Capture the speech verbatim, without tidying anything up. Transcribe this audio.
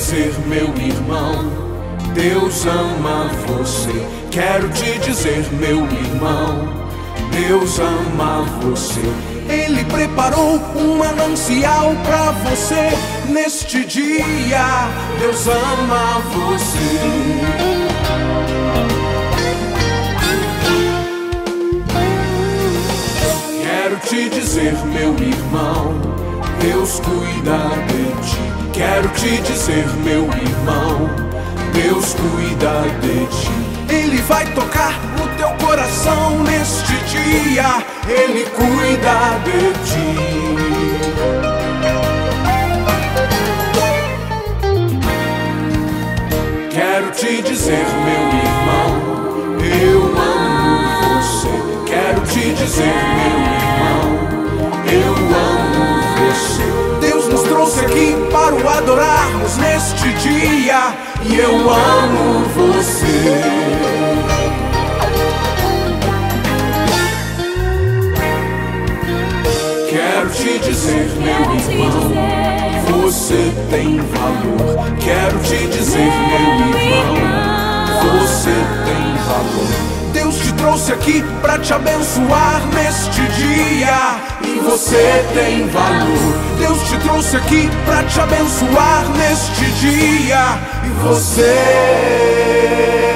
dizer, meu irmão, Deus ama você. Quero te dizer, meu irmão, Deus ama você. Ele preparou um manancial pra você neste dia. Deus ama você. Quero te dizer, meu irmão, Deus cuida de ti. Quero te dizer, meu irmão, Deus cuida de ti. Ele vai tocar no teu coração neste dia. Ele cuida de ti. Quero te dizer, meu irmão, eu amo você. Quero te dizer, meu irmão, eu amo você. Deus nos trouxe aqui para o adorarmos neste dia. E eu amo você. Quero te dizer, meu irmão, você tem valor. Quero te dizer, meu irmão, você tem valor. Deus te trouxe aqui pra te abençoar neste dia. E você tem valor. Deus te trouxe aqui pra te abençoar neste dia. E você